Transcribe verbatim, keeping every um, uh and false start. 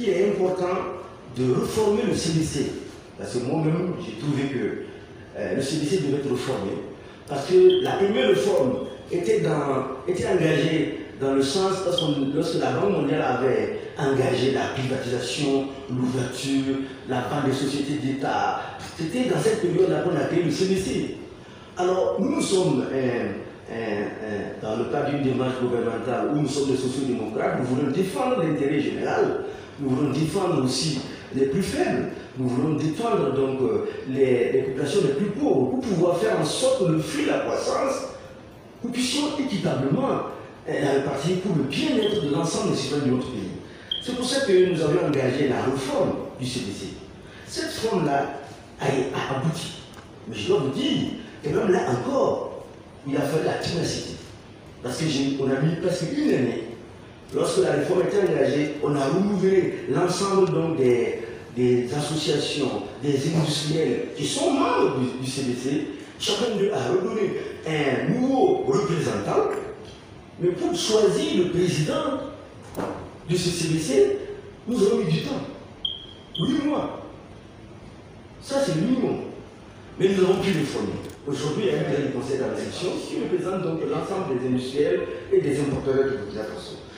qu'il est important de réformer le C D C. Parce que moi-même, j'ai trouvé que euh, le C D C devait être réformé. Parce que la première réforme était, dans, était engagée dans le sens, parce que lorsque la Banque mondiale avait engagé la privatisation, l'ouverture, la vente des sociétés d'État, c'était dans cette période-là qu'on a créé le C D C. Alors, nous sommes, euh, euh, euh, dans le cadre d'une démarche gouvernementale où nous sommes des sociodémocrates, nous voulons défendre l'intérêt général, nous voulons défendre aussi les plus faibles, nous voulons défendre donc euh, les, les populations les plus pauvres pour pouvoir faire en sorte que le fruit de la croissance, nous puissions équitablement euh, la répartir pour le bien-être de l'ensemble des citoyens de notre pays. C'est pour ça que nous avons engagé la réforme du C D C. Cette réforme-là a, a abouti. Mais je dois vous dire, et même là encore, il a fallu la ténacité. Parce qu'on a mis presque une année. Lorsque la réforme était engagée, on a renouvelé l'ensemble donc des, des associations, des industriels qui sont membres du, du C D C. Chacun d'eux a redonné un nouveau représentant. Mais pour choisir le président de ce C D C, nous avons mis du temps. Huit mois. Ça, c'est le minimum. Mais nous avons pu réformer. Aujourd'hui, il y a un dernier conseil d'administration qui représente donc l'ensemble des industriels et des importateurs de Burkina Faso.